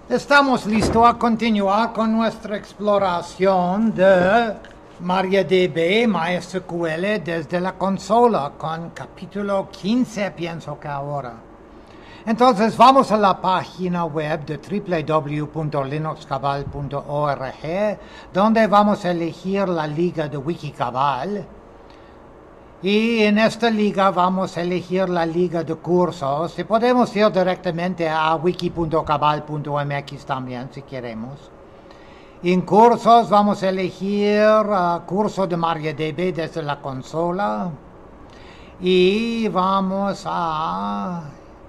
Estamos listos a continuar con nuestra exploración de MariaDB, MySQL desde la consola, con capítulo 15, pienso que ahora. Entonces vamos a la página web de www.linuxcabal.org, donde vamos a elegir la liga de Wikicabal. Y en esta liga vamos a elegir la liga de cursos y podemos ir directamente a wiki.cabal.mx también si queremos. En cursos vamos a elegir curso de MariaDB desde la consola y vamos a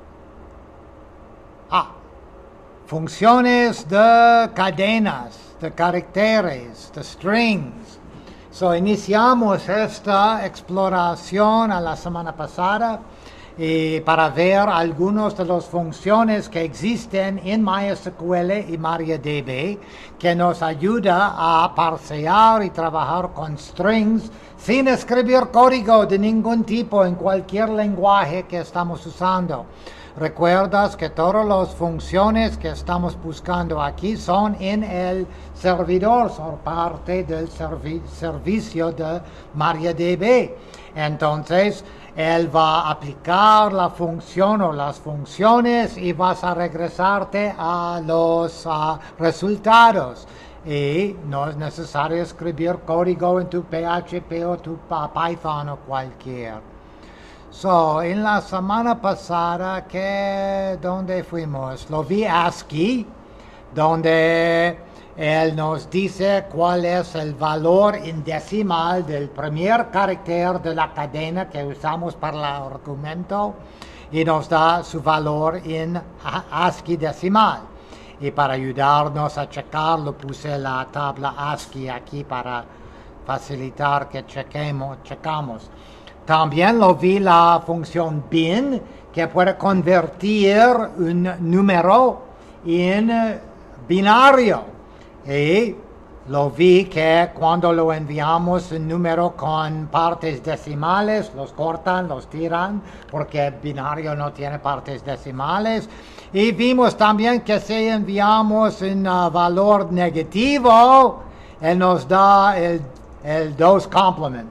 funciones de cadenas, de caracteres, de strings. Iniciamos esta exploración a la semana pasada para ver algunas de las funciones que existen en MySQL y MariaDB que nos ayuda a parsear y trabajar con strings sin escribir código de ningún tipo en cualquier lenguaje que estamos usando. Recuerdas que todas las funciones que estamos buscando aquí son en el servidor, son parte del servicio de MariaDB. Entonces, él va a aplicar la función o las funciones y vas a regresarte a los resultados. Y no es necesario escribir código en tu PHP o tu Python o cualquier. En la semana pasada, ¿dónde fuimos? Lo vi ASCII, donde él nos dice cuál es el valor en decimal del primer carácter de la cadena que usamos para el argumento y nos da su valor en ASCII decimal. Y para ayudarnos a checarlo, puse la tabla ASCII aquí para facilitar que checamos. También lo vi la función bin, que puede convertir un número en binario. Y lo vi que cuando lo enviamos un número con partes decimales, los cortan, los tiran, porque el binario no tiene partes decimales. Y vimos también que si enviamos un valor negativo, él nos da el 2 complement,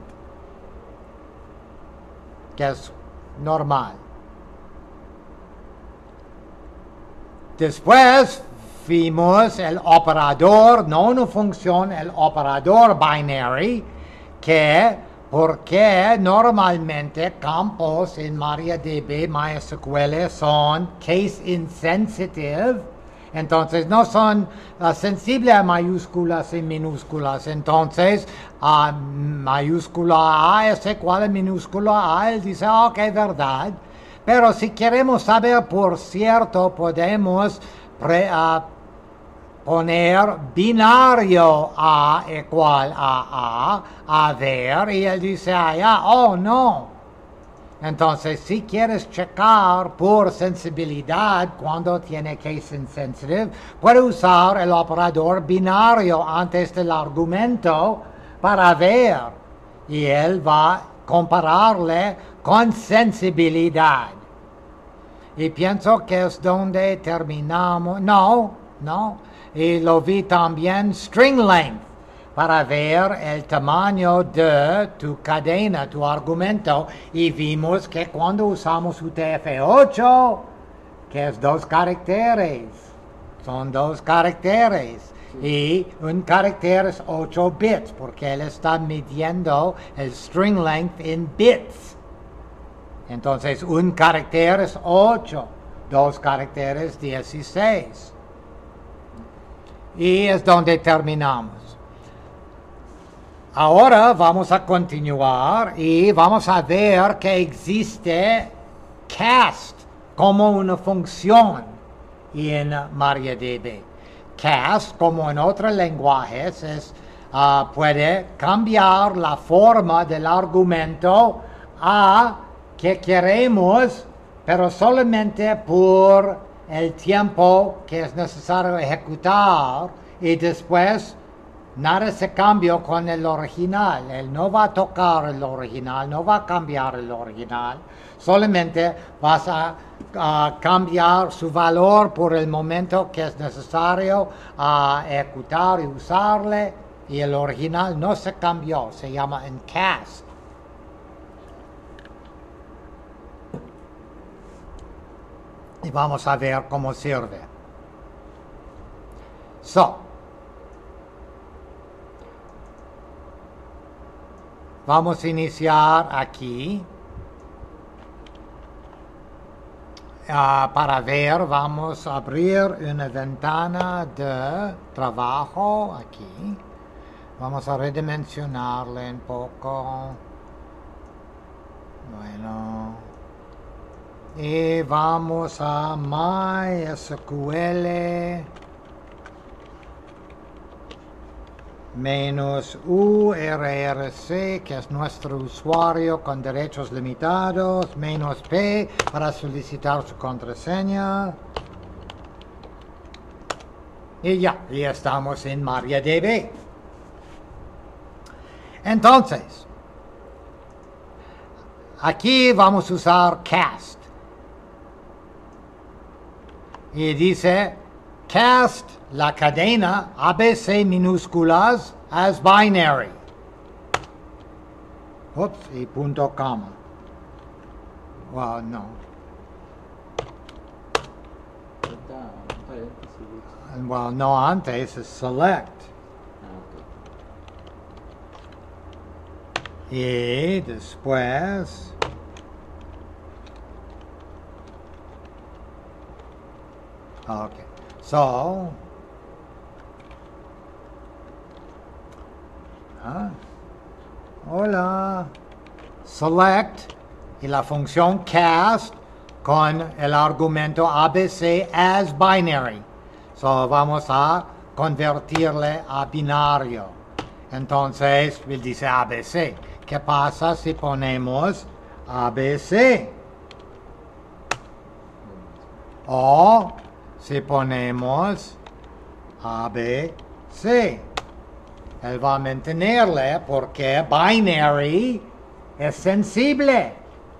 que es normal. Después vimos el operador, no una función, el operador binary, porque normalmente campos en MariaDB, MySQL son case insensitive, entonces no son sensibles a mayúsculas y minúsculas. Entonces, mayúscula A es igual a minúscula A, él dice, ok, verdad. Pero si queremos saber por cierto, podemos poner binario A igual a ver, y él dice, oh no. Entonces, si quieres checar por sensibilidad cuando tiene case insensitive, puede usar el operador binario antes del argumento para ver. Y él va a compararle con sensibilidad. Y pienso que es donde terminamos. No. Y lo vi también string length, para ver el tamaño de tu cadena, tu argumento, y vimos que cuando usamos UTF-8, que es 2 caracteres, son 2 caracteres, y un carácter es 8 bits, porque él está midiendo el string length en bits. Entonces, un carácter es 8, 2 caracteres 16. Y es donde terminamos. Ahora vamos a continuar y vamos a ver que existe cast como una función en MariaDB. Cast, como en otros lenguajes, puede cambiar la forma del argumento a que queremos, pero solamente por el tiempo que es necesario ejecutar, y después Nada se cambió con el original. Él no va a tocar el original, no va a cambiar el original. Solamente vas a cambiar su valor por el momento que es necesario a ejecutar y usarle. Y el original no se cambió, se llama encast. Y vamos a ver cómo sirve. Vamos a iniciar aquí. Para ver, vamos a abrir una ventana de trabajo aquí. Vamos a redimensionarle un poco. Bueno. Y vamos a MySQL menos URRC, que es nuestro usuario con derechos limitados, menos P para solicitar su contraseña. Y ya estamos en MariaDB. Entonces, aquí vamos a usar cast. Y dice, cast la cadena ABC minúsculas as binary. Ups, y punto coma. Well, no. Well, no, antes es select. Y después okay. So hola. Select y la función cast con el argumento ABC as binary. So vamos a convertirle a binario. Entonces, él dice ABC. ¿Qué pasa si ponemos ABC? O si ponemos ABC. Él va a mantenerle porque binary es sensible.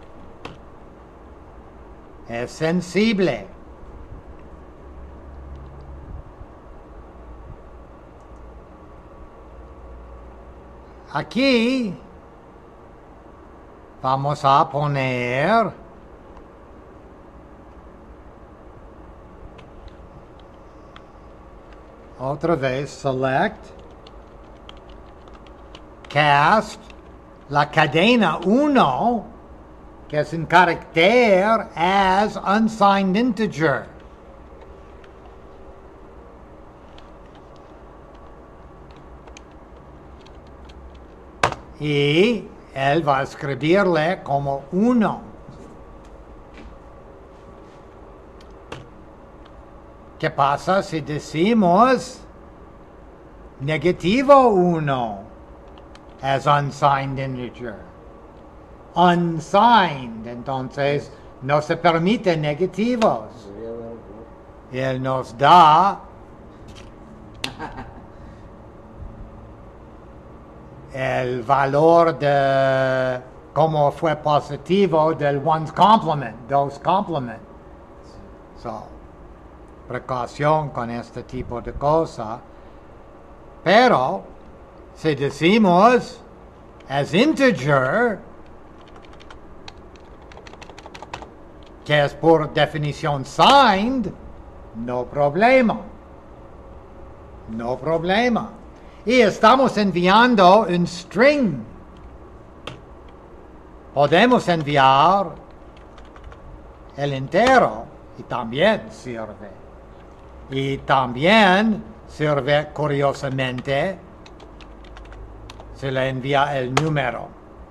Es sensible. Aquí vamos a poner otra vez select cast la cadena 1 que es un carácter as unsigned integer. Y él va a escribirle como 1. ¿Qué pasa si decimos negativo 1 as unsigned integer? Unsigned, entonces no se permite negativos. Y él nos da el valor de cómo fue positivo del one's complement, dos complement. So, precaución con este tipo de cosa. Pero, si decimos as integer, que es por definición signed, no problema. No problema. Y estamos enviando un string. Podemos enviar el entero y también sirve. Y también sirve curiosamente si le envía el número.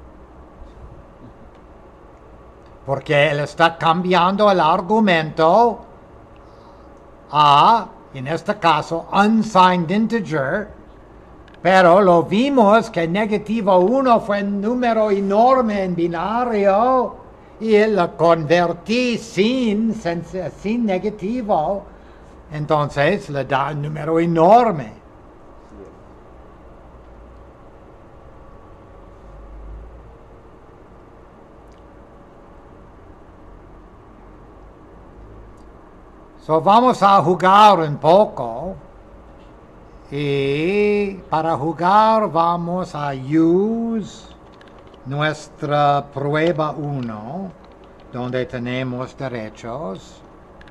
Porque él está cambiando el argumento a, en este caso, unsigned integer. Pero lo vimos que negativo 1 fue un número enorme en binario y lo convertí sin negativo. Entonces le da un número enorme. So vamos a jugar un poco. Y para jugar vamos a use nuestra prueba 1, donde tenemos derechos.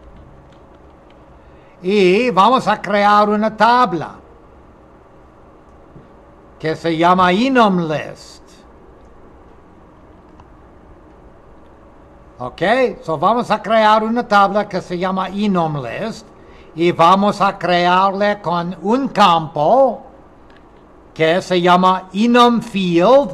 Y vamos a crear una tabla que se llama enum list. Ok, so vamos a crear una tabla que se llama enum list y vamos a crearle con un campo que se llama enum field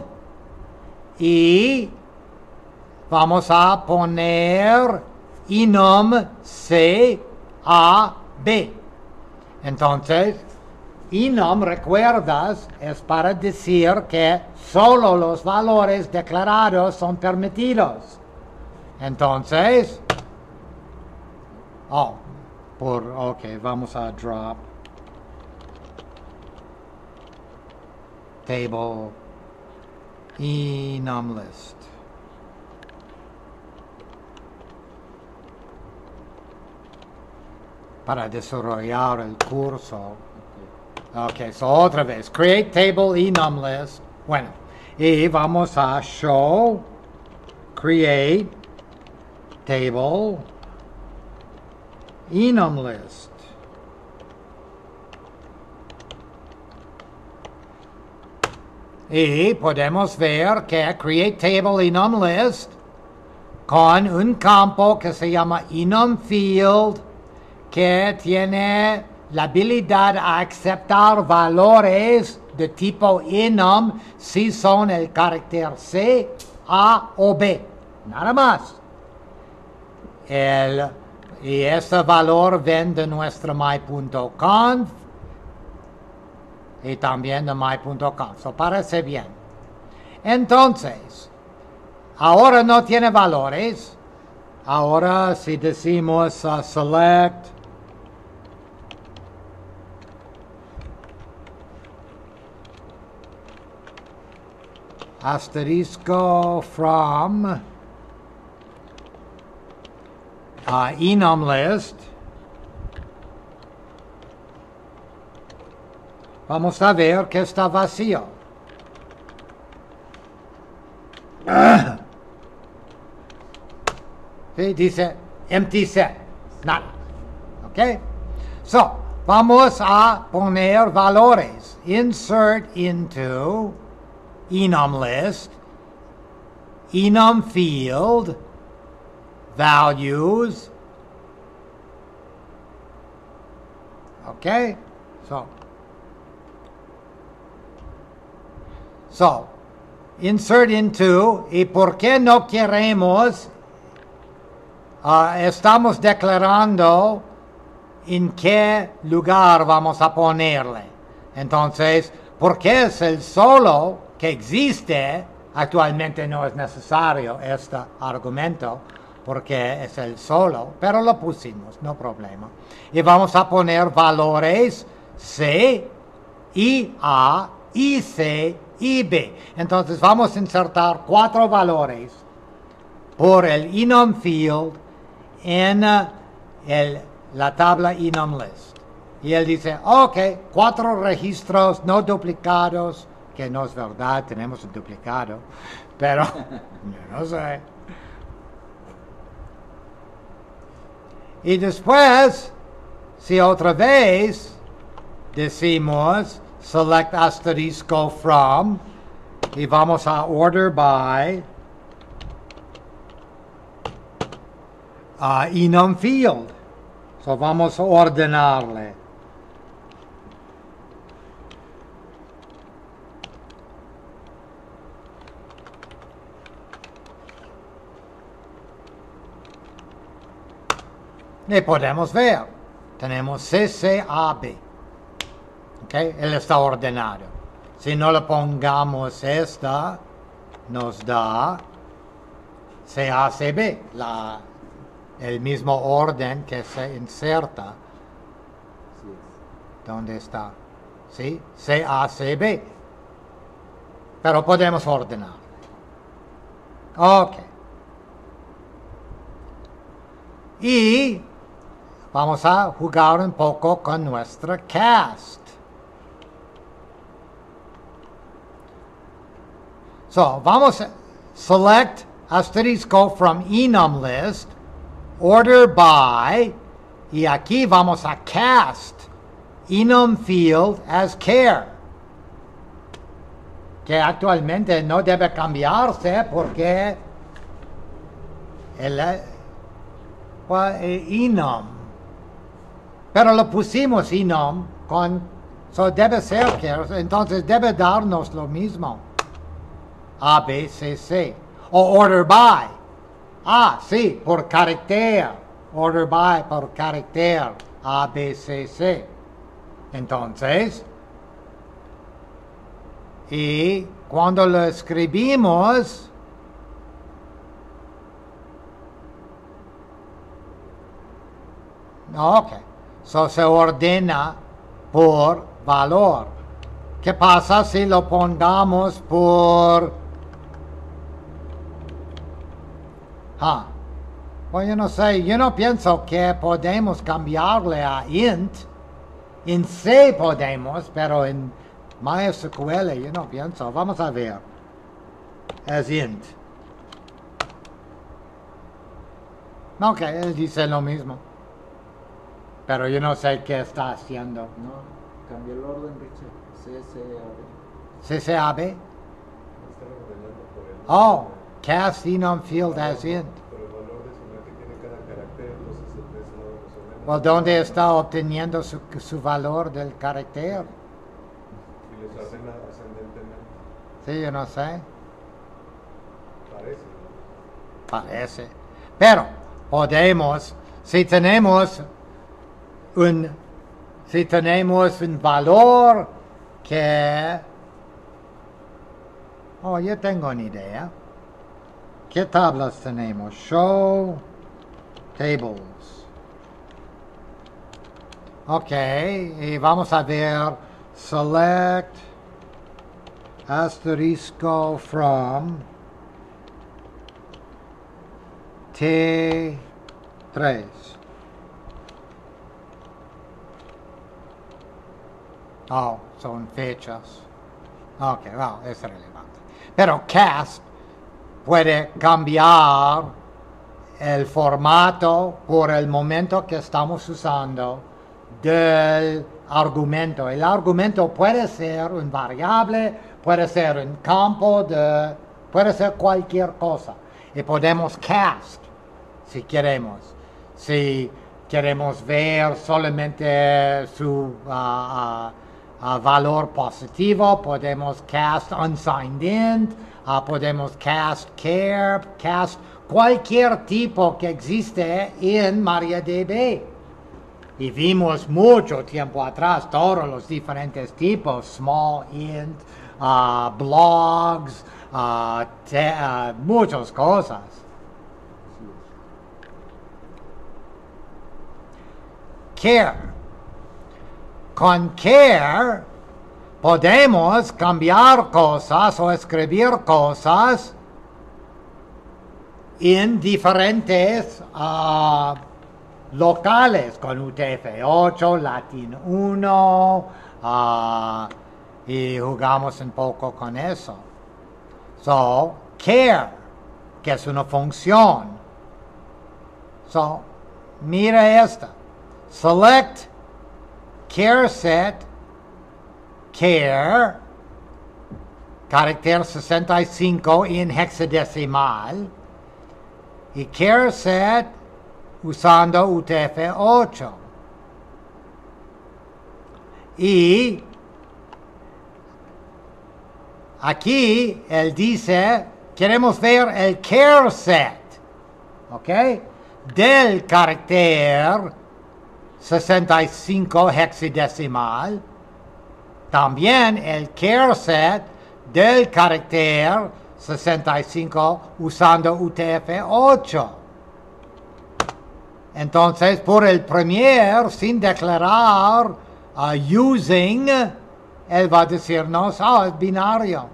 y vamos a poner enum C A B. Entonces, enum, recuerdas, es para decir que solo los valores declarados son permitidos. Entonces, ok, vamos a drop table enum list. Para desarrollar el curso. Ok, so otra vez, create table enum list. Bueno, y vamos a show, create table enum list. Y podemos ver que create table enum list con un campo que se llama enum field que tiene la habilidad a aceptar valores de tipo enum si son el carácter C, A o B. Nada más. Y ese valor viene de nuestro my.conf y también de my.conf. So parece bien. Entonces, ahora no tiene valores. Ahora si decimos select asterisco from enum list, vamos a ver que está vacío. Sí, dice empty set, nada. Ok, so vamos a poner valores. Insert into enum list, enum field, values. Okay, so insert into, y por qué no queremos, estamos declarando en qué lugar vamos a ponerle. Entonces, porque es el solo que existe, actualmente no es necesario este argumento, porque es el solo, pero lo pusimos, no problema. Y vamos a poner valores C, y A, y C, y B. Entonces vamos a insertar 4 valores por el enum field en la tabla enum list. Y él dice, ok, 4 registros no duplicados, que no es verdad, tenemos un duplicado, pero yo no sé. Y después, si otra vez decimos select asterisco from y vamos a order by enum field. So vamos a ordenarle. Y podemos ver, tenemos CCAB. Okay, él está ordenado. Si no le pongamos esta, nos da CACB, el mismo orden que se inserta. ¿Dónde está? ¿Sí? CACB. Pero podemos ordenar. Ok. Y vamos a jugar un poco con nuestra cast. So, vamos a select asterisco from enum list, order by, y aquí vamos a cast enum field as care, que actualmente no debe cambiarse porque el enum, pero lo pusimos enum con, so debe ser care, entonces debe darnos lo mismo. A, B, C, C. O order by. Ah, sí, por carácter. Order by por carácter. A, B, C, C. Entonces, y cuando lo escribimos, ok, so se ordena por valor. ¿Qué pasa si lo pongamos por... Pues yo no sé, yo no pienso que podemos cambiarle a int. En C podemos, pero en MySQL yo no pienso. Vamos a ver. Es int. Ok, él dice lo mismo. Pero yo no sé qué está haciendo. No, cambió el orden, Richard. CCAB. CCAB. Están ordenando por el... Oh, cast enum field as int. Por el valor de su que tiene cada carácter, entonces de ese modo los ordena. Well, ¿dónde está obteniendo su valor del carácter? Y les ordena ascendentemente. Sí, yo no sé. Parece, ¿no? Parece. Pero podemos, si tenemos un valor que... Oh, yo tengo una idea. ¿Qué tablas tenemos? Show tables. Ok, y vamos a ver select asterisco from T3. Oh, son fechas. Ok, well, es relevante. Pero cast puede cambiar el formato por el momento que estamos usando del argumento. El argumento puede ser un variable, puede ser un campo, puede ser cualquier cosa. Y podemos cast si queremos. Si queremos ver solamente su valor positivo, podemos cast unsigned int, podemos cast care, cast cualquier tipo que existe en MariaDB. Y vimos mucho tiempo atrás todos los diferentes tipos, small int, blogs, muchas cosas. Care. Con care podemos cambiar cosas o escribir cosas en diferentes locales, con UTF-8, Latin 1, y jugamos un poco con eso. So, care, que es una función. So, mira esta. Select care set, care, carácter 65 en hexadecimal, y care set usando UTF-8. Y aquí él dice, queremos ver el care set, ¿ok? Del carácter 65 hexadecimal, también el care set del carácter 65 usando UTF-8. Entonces, por el premier, sin declarar using, él va a decirnos, es binario.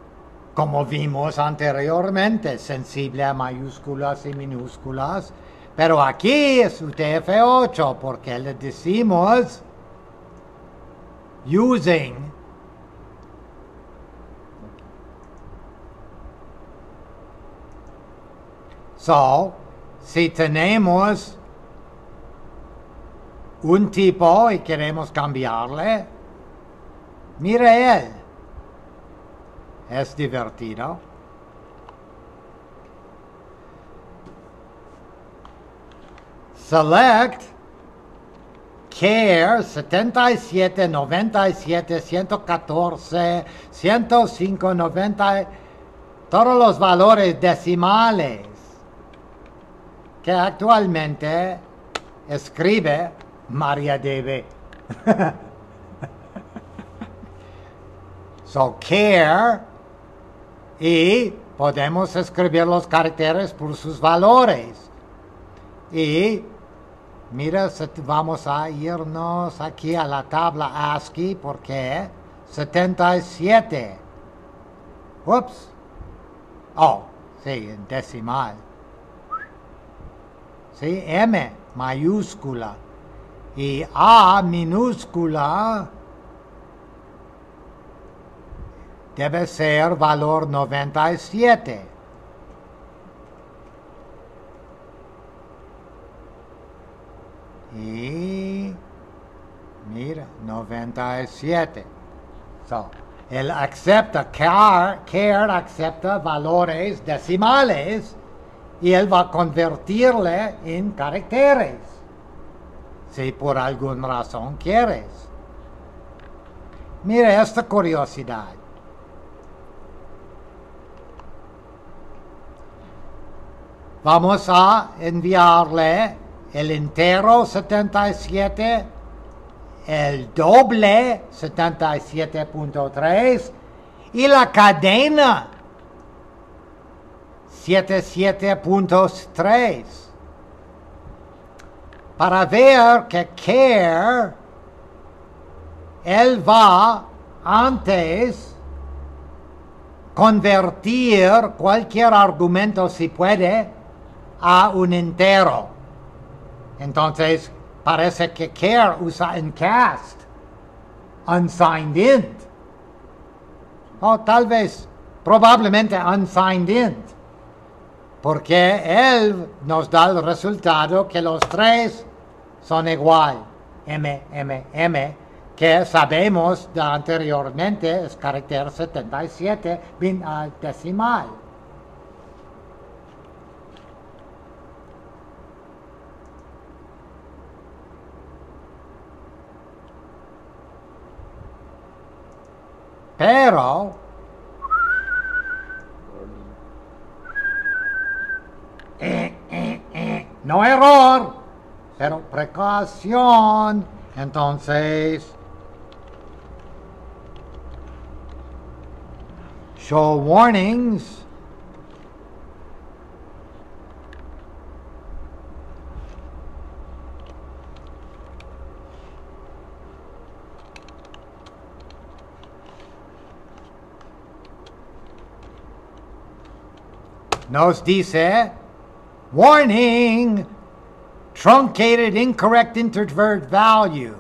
Como vimos anteriormente, sensible a mayúsculas y minúsculas, Pero aquí es UTF-8 porque le decimos using. So, si tenemos un tipo y queremos cambiarle, mire él. Es divertido. Select care 77, 97, 114, 105, 90, todos los valores decimales que actualmente escribe MariaDB. So, care, y podemos escribir los caracteres por sus valores. Y mira, vamos a irnos aquí a la tabla ASCII porque 77. Ups. Oh, sí, en decimal. Sí, M mayúscula y A minúscula debe ser valor 97. Y mira, 97. So, él acepta, care acepta valores decimales y él va a convertirle en caracteres, si por alguna razón quieres. Mira esta curiosidad. Vamos a enviarle el entero 77, el doble 77.3 y la cadena 77.3 para ver que care él va antes convertir cualquier argumento si puede a un entero. Entonces parece que care usa en cast unsigned int, o tal vez probablemente unsigned int, porque él nos da el resultado que los tres son igual, M, que sabemos de anteriormente es carácter 77 decimal. Pero no error, pero precaución. Entonces, show warnings. Nos dice, warning, truncated incorrect integer value.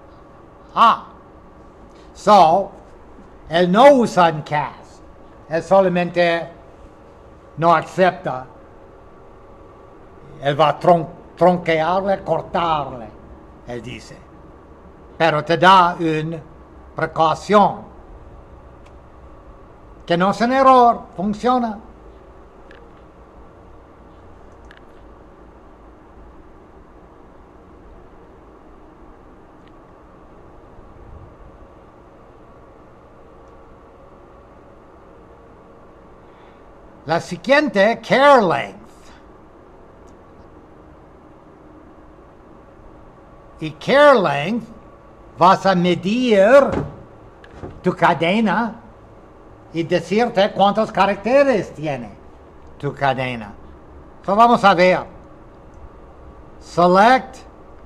So, él no usa en cast, él solamente no acepta, él va a tronquearle, cortarle, él dice, pero te da una precaución, que no es un error, funciona. La siguiente, care length. Y care length vas a medir tu cadena y decirte cuántos caracteres tiene tu cadena. So vamos a ver. Select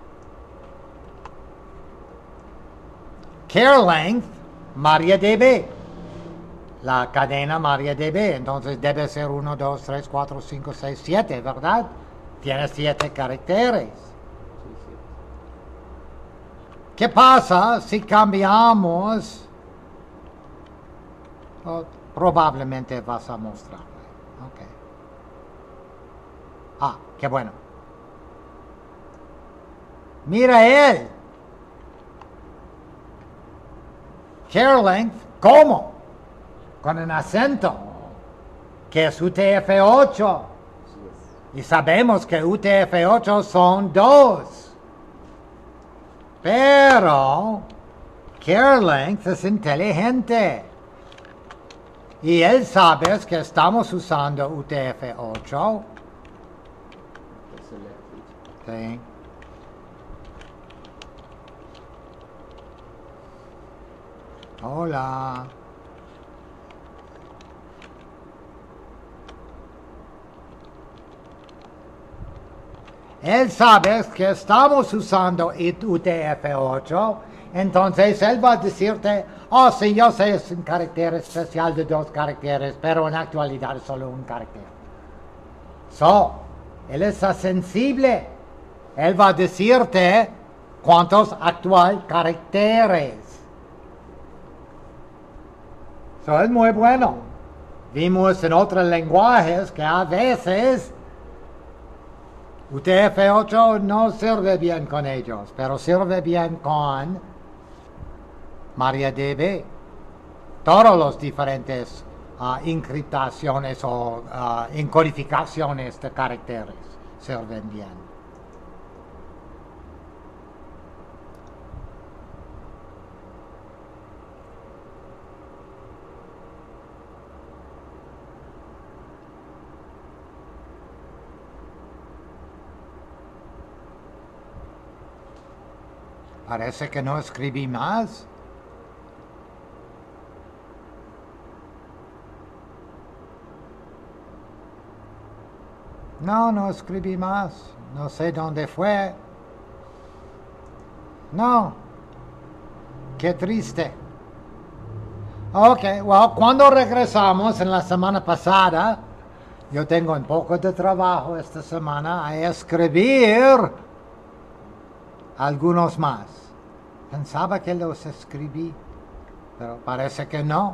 care length MariaDB. La cadena MariaDB, entonces debe ser 1, 2, 3, 4, 5, 6, 7, ¿verdad? Tiene 7 caracteres. Sí, sí. ¿Qué pasa si cambiamos? Oh, probablemente vas a mostrarle. Ok. Ah, qué bueno. Mira él. Care length, ¿cómo? Con un acento, que es UTF-8. Así es. Y sabemos que UTF-8 son 2. Pero care length es inteligente. Y él sabe que estamos usando UTF-8. Selected. Sí. Hola. Él sabe que estamos usando UTF-8, entonces él va a decirte, oh sí, yo sé, es un carácter especial de 2 caracteres, pero en actualidad es solo un carácter. Él está sensible. Él va a decirte cuántos actual caracteres. Es muy bueno. Vimos en otros lenguajes que a veces UTF-8 no sirve bien con ellos, pero sirve bien con MariaDB. Todos los diferentes encriptaciones o encodificaciones de caracteres sirven bien. Parece que no escribí más. No escribí más. No sé dónde fue. No. Qué triste. Ok, well, cuando regresamos en la semana pasada, yo tengo un poco de trabajo esta semana a escribir algunos más. Pensaba que los escribí, pero parece que no.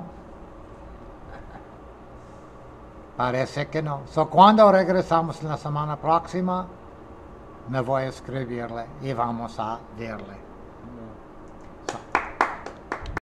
Parece que no. Cuando regresamos la semana próxima, me voy a escribirle y vamos a verle.